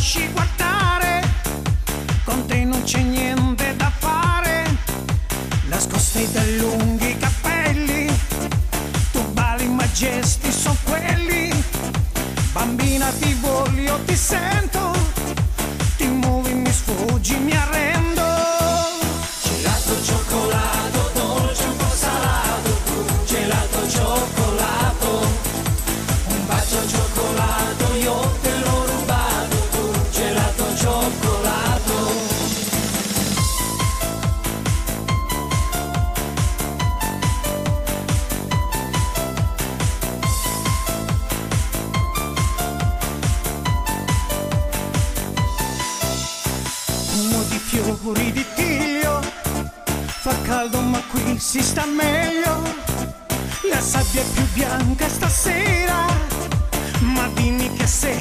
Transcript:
lasci guardare, con te non c'è niente da fare, nascosti da lunghi capelli, tu balli ma gesti son quelli, bambina ti voglio, ti sento, ti muovi, mi sfuggi, mi arrendo. Gelato, cioccolato, dolce un po' salato, gelato, cioccolato, un bacio al cioccolato, io te l'ho rubato, tu, gelato, cioccolato. Fumo di fiori di tiglio, fa caldo ma qui si sta meglio, la sabbia è più bianca stasera, ma dimmi che sei